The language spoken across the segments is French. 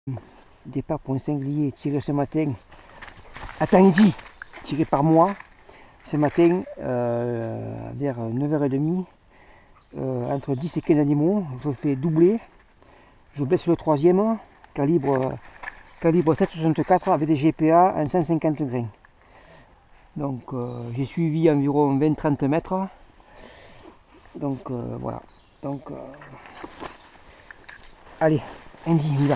Départ pour un sanglier tiré ce matin à Tangy, tiré par moi ce matin vers 9h30. Entre 10 et 15 animaux, je fais doubler, je blesse le troisième, calibre 7,64 avec des GPA à 150 grains. Donc j'ai suivi environ 20-30 mètres. Donc voilà. Donc allez, Andy, on y va.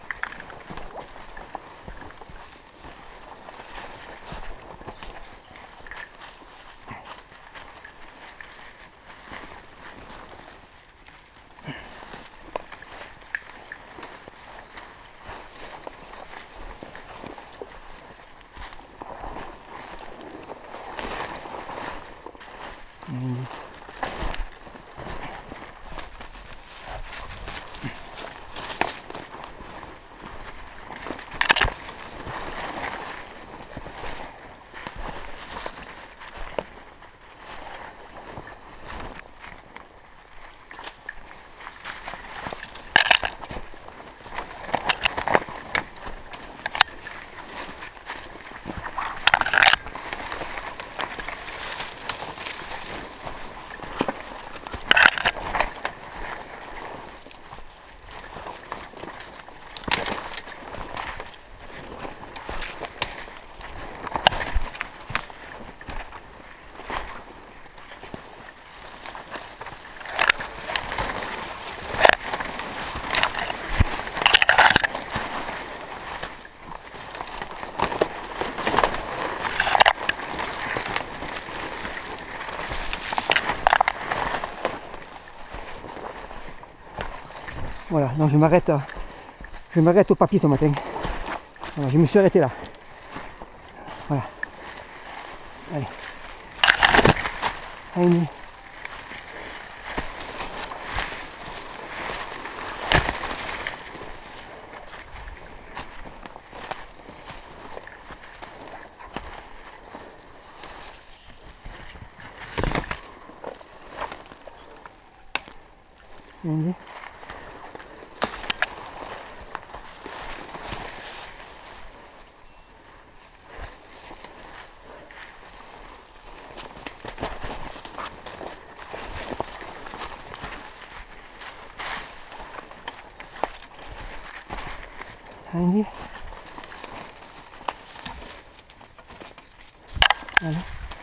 Voilà, donc je m'arrête au papier ce matin. Voilà, je me suis arrêté là. Voilà. Allez. Allez. Allez. Allez. Allez.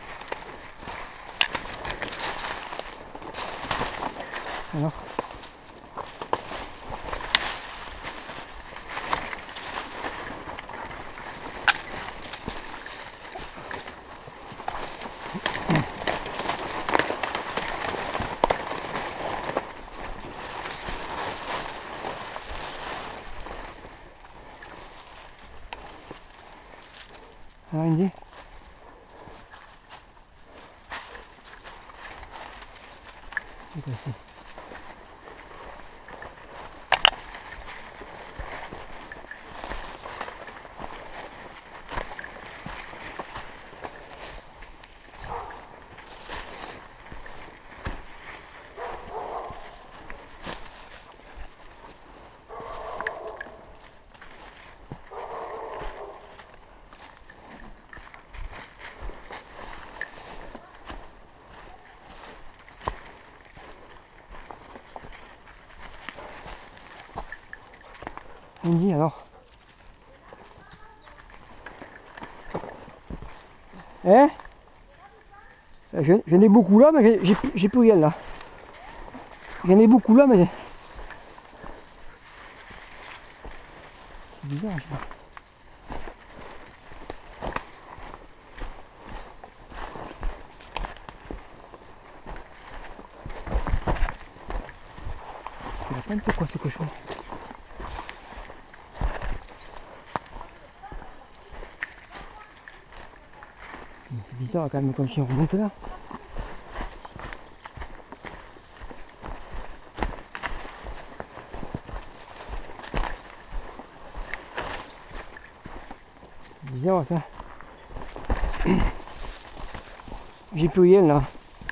Alors. Alors, Andy. Andy, alors. Hein? J'en ai beaucoup là, mais j'ai plus rien là. J'en ai beaucoup là, mais... C'est bizarre, je sais pas. Il a pas de quoi ce cochon. C'est bizarre quand même quand je remonte là. C'est bizarre ça. J'ai plus rien là.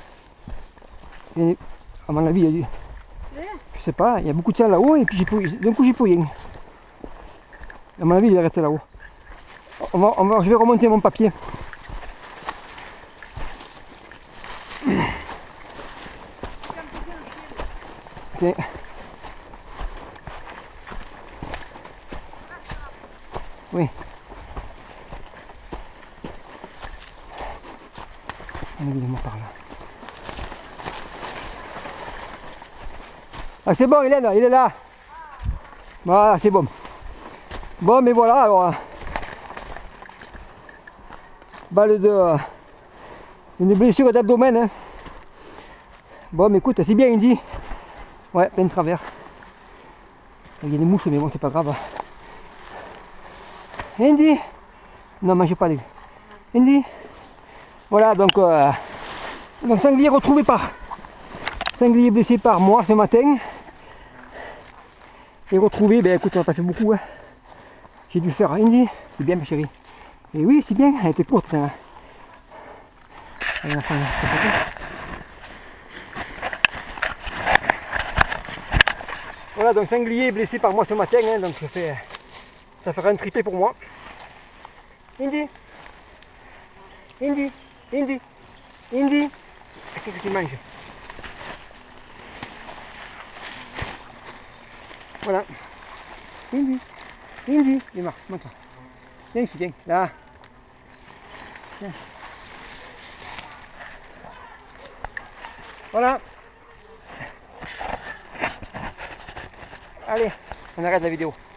À mon avis, il y a du... Je sais pas, il y a beaucoup de ça là-haut et puis d'un coup j'ai plus rien. À mon avis, il est resté là-haut. Je vais remonter mon papier. C'est... Oui. Évidemment par là. Ah c'est bon Hélène, il est là. Voilà, c'est bon. Bon mais voilà alors. Balle de... une blessure d'abdomen. Hein. Bon mais écoute, c'est bien Indy. Ouais, plein de travers. Il y a des mouches mais bon c'est pas grave. Indy. Non mangez pas les... Indy. Voilà donc sanglier retrouvé par... Sanglier blessé par moi ce matin. Et retrouvé, ben écoute on n'a pas fait beaucoup. Hein. J'ai dû faire Indy. C'est bien ma chérie. Et oui c'est bien, elle était courte. Hein. Voilà donc sanglier blessé par moi ce matin. Hein, donc ça fera un tripé pour moi. Indy. Indy. Indy. Indy. Qu'est-ce que tu manges? Voilà. Indy. Indy. Viens voir, montre. Viens ici, viens. Là. Viens. Voilà. Allez, on arrête la vidéo.